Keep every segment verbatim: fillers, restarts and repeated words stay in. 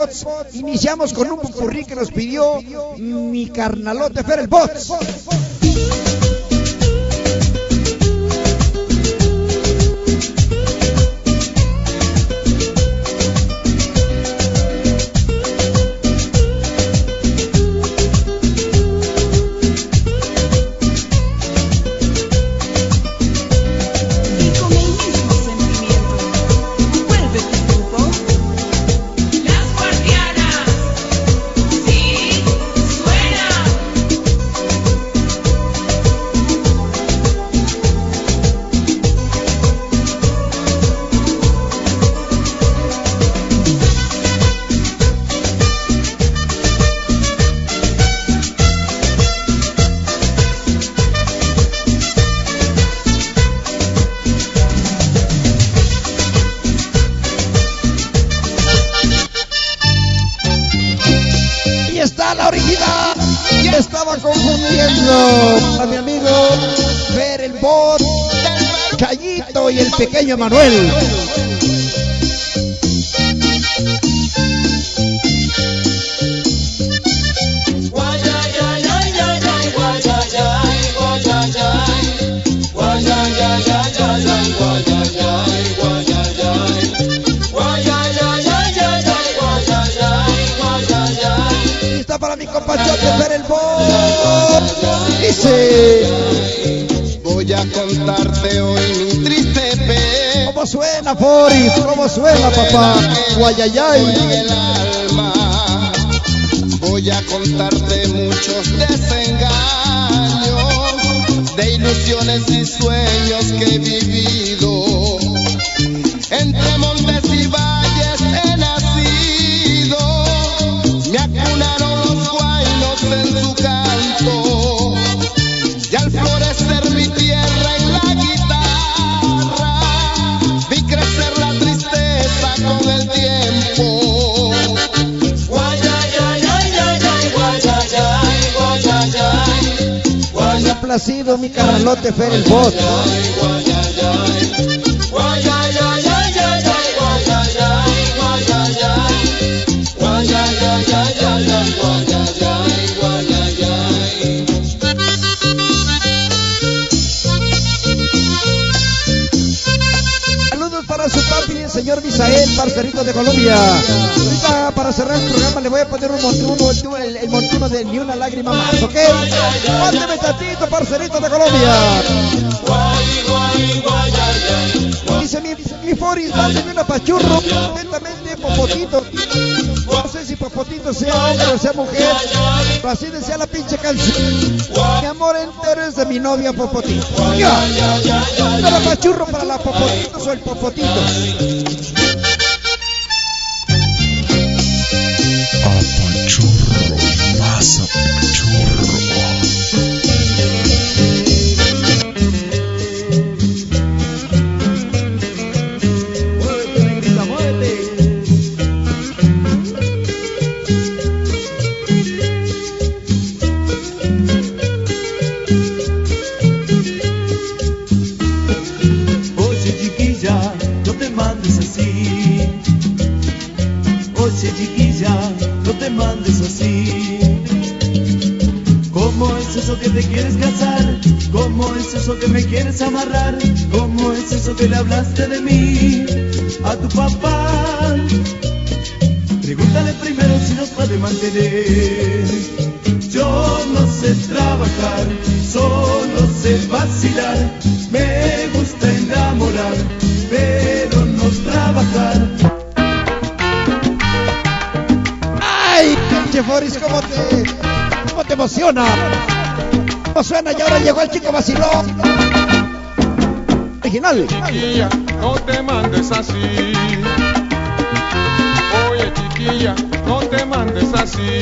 Iniciamos con un popurrí que nos pidió mi carnalote Fer el Bots. La original, ya estaba confundiendo a mi amigo Fer el Bot, Cayito y el pequeño Manuel. Para mi compachote Fer el Bot, dice: voy a contarte hoy mi triste pe. ¿Cómo suena, Foris? ¿Cómo suena, papá? Guayayay. Voy a contarte muchos desengaños, de ilusiones y sueños que he vivido. Entre montes y valles he nacido, me acunaron los guainos en su canto, y al florecer mi tierra en la guitarra, vi crecer la tristeza con el tiempo. Guayayay, guayayay, guayayay, guayayay. Placido mi carnalote Fer el Bot. Saludos para su papi, el señor Misael, parcerito de Colombia. Ahorita para cerrar el programa le voy a poner un montuno, el, el montuno de Ni Una Lágrima Más, ¿ok? Mándeme tantito, parcerito de Colombia. Dice mi, mi Foris, mándeme una pachurro, atentamente Popotito. No sé si Popotito sea hombre o sea mujer, pero así decía la pinche canción. Mi amor entero es de mi novia Popotito. Ya, no la pachurro para la Popotito o el Popotito. Apachurro, más apachurro. Oye chiquilla, no te mandes así. ¿Cómo es eso que te quieres casar? ¿Cómo es eso que me quieres amarrar? ¿Cómo es eso que le hablaste de mí a tu papá? Pregúntale primero si nos puede mantener. Yo no sé trabajar, solo sé vacilar. Me gusta enamorar, pero no trabajar. ¡Ay, pinche Foris! ¿Cómo te, cómo te emociona? ¿Cómo suena? Y ahora llegó el chico vacilón. Original. Chiquilla, no te mandes así. Oye, chiquilla, no te mandes así.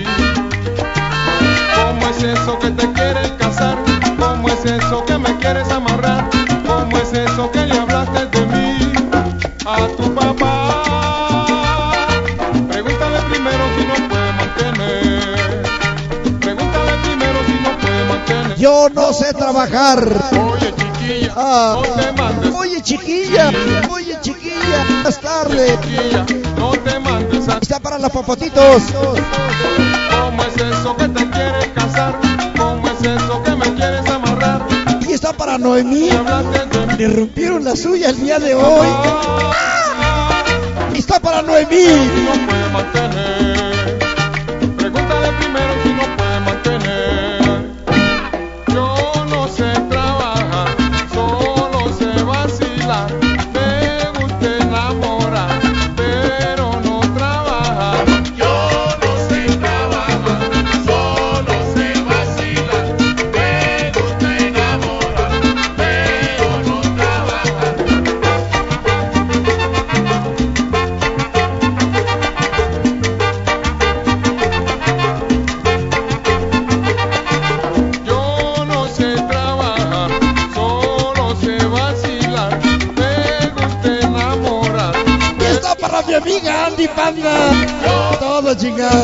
¿Cómo es eso que te quieres casar? ¿Cómo es eso que me quieres amarrar? ¿Cómo es eso que le hablaste de mí a tu papá? Pregúntale primero si no puede mantener. Pregúntale primero si no puede mantener. Yo no sé trabajar. Oye, chiquilla, Ah. no te mandes. Oye, chiquilla. Oye, chiquilla. Buenas tardes. Chiquilla, no te mandes así. está para los popotitos. ¿Cómo es eso que te quieres casar? ¿Cómo es eso que me quieres amarrar? Y está para Noemí. Y hablaste de mí. Le rompieron la suya el día de hoy. Y está para Noemí. No puede mantener. Pregúntale primero si no puede mantener. Yo no sé trabajar, solo sé vacilar. Me gusta enamorar, pero no trabajar. Yo no sé trabajar, solo sé vacilar. Me gusta enamorar, pero no trabajar. Yo no sé trabajar, solo sé vacilar. Me gusta enamorar. Y está para mi amiga Andy Panda. Todo chingado.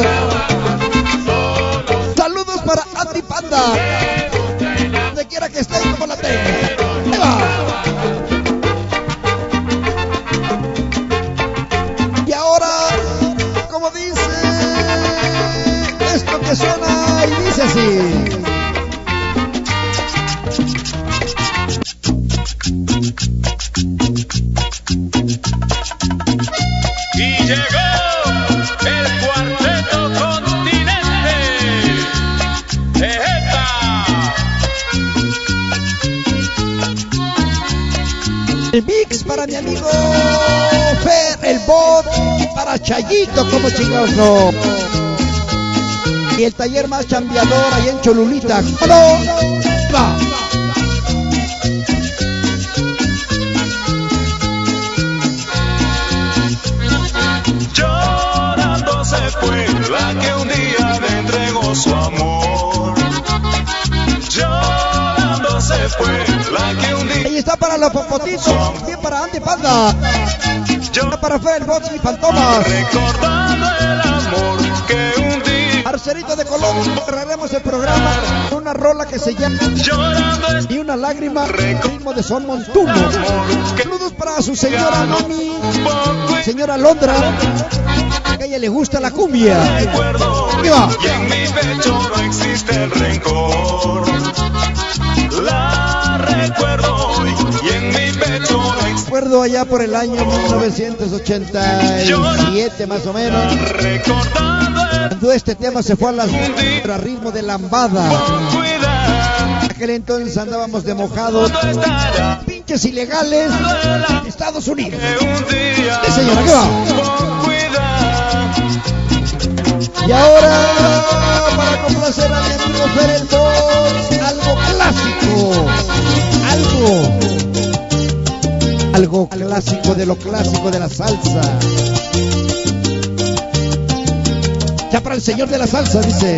Saludos para Andy Panda. Donde quiera que esté y como la tenga. Ahí va. Y ahora, como dice esto que suena y dice así. Y llegó el cuarteto continente. ¡Epa! El mix para mi amigo Fer, el bot, y para Chayito, como chingados no. Y el taller más chambeador ahí en Cholulita. ¡Aló! ¡Va! Llorando se fue la que un día me entregó su amor. Llorando se fue la que un día. Ahí está para los popotitos, bien para Andy Panda. Está para Fer, el bot y Fantomas. Recordando el amor que un día. Arcerito de Colón, cerraremos el programa con una rola que se llama Llorando es Y una lágrima, ritmo de son montuno. Saludos para su señora mami, poco señora Londra, que a ella le gusta la cumbia. recuerdo. Ahí va. Y en mi pecho no existe el rencor. La recuerdo hoy y en mi pecho no existe. Recuerdo allá por el año mil novecientos ochenta y siete más o menos, Recordando el cuando este tema se fue a las a ritmo de lambada. cuidado. En aquel entonces andábamos de mojados, No estará pinches ilegales en Estados Unidos. que un día. Sí, señora, ¿qué va? Con cuidado. Y ahora, para complacer a mi amigo Fer el Boss, algo clásico, algo, algo clásico de lo clásico de la salsa. Ya para el señor de la salsa, dice.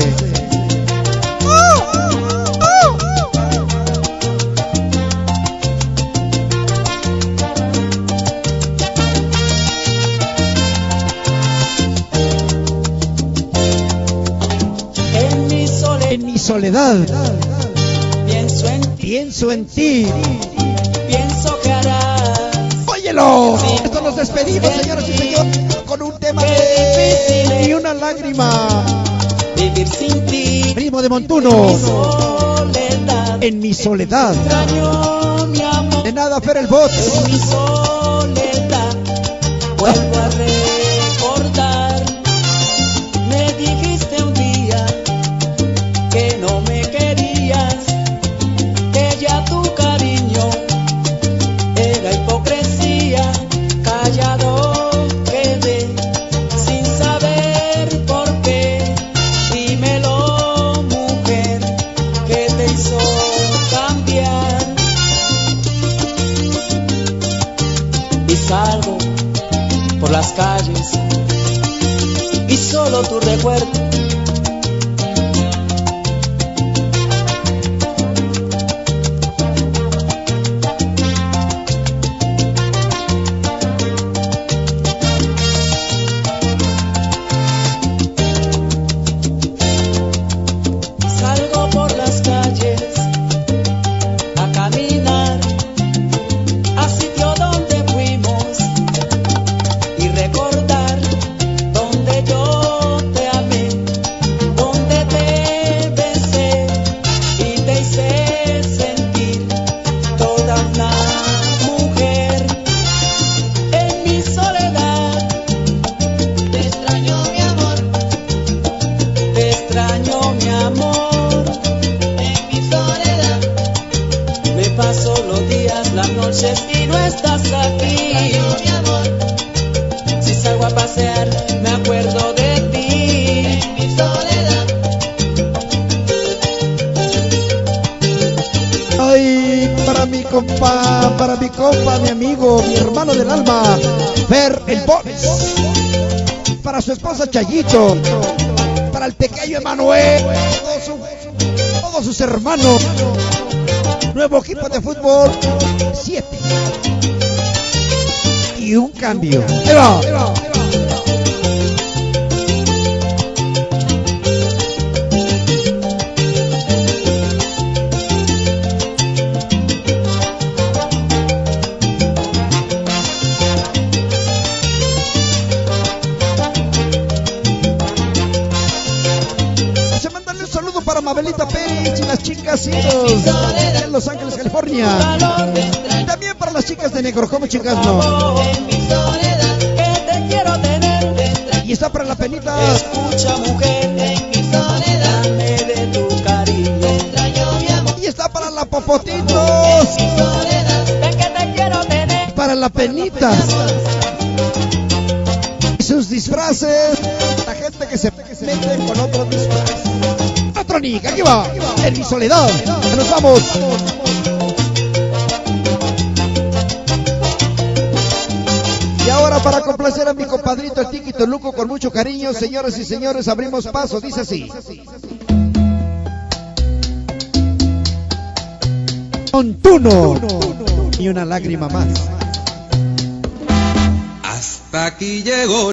En mi soledad En mi soledad, pienso en ti, pienso en ti. pienso que harás. ¡Óyelo! Esto nos despedimos, señoras y señores, con un tema de Y una lágrima. Vivir sin ti, Primo de Montuno, soledad. En mi soledad. Extraño mi amor, De nada, Fer el Bot. en mi soledad. Vuelvo a recordar. Me dijiste un día que no me querías, que ya tu cariño era hipocresía. Callado quedé sin saber por qué. Dímelo, mujer, ¿qué te hizo cambiar? Y salgo por las calles y solo tu recuerdo salgo por las calles a caminar a sitio donde fuimos y recordar donde amigo, mi hermano del alma, Fer el Boris. Para su esposa Chayito, para el pequeño Emanuel, todos, su, todos sus hermanos. Nuevo equipo de fútbol, siete. Y un cambio. Ahí va. Ahí va. Para Mabelita Pérez y las chicas en Los Ángeles, California. Y también para las chicas de Negro, ¿cómo chicas no? Y está para la penita. Escucha, mujer, en mi soledad me de tu cariño. Y está para la Popotitos. Para la penita. Y sus disfraces. La gente que se mete con otros disfraces. Trónica, aquí va, en mi soledad, nos vamos. Y ahora para complacer a mi compadrito el Tiki Toluco con mucho cariño, señoras y señores, abrimos paso, dice así. Montuno, y una lágrima más. Hasta aquí llegó.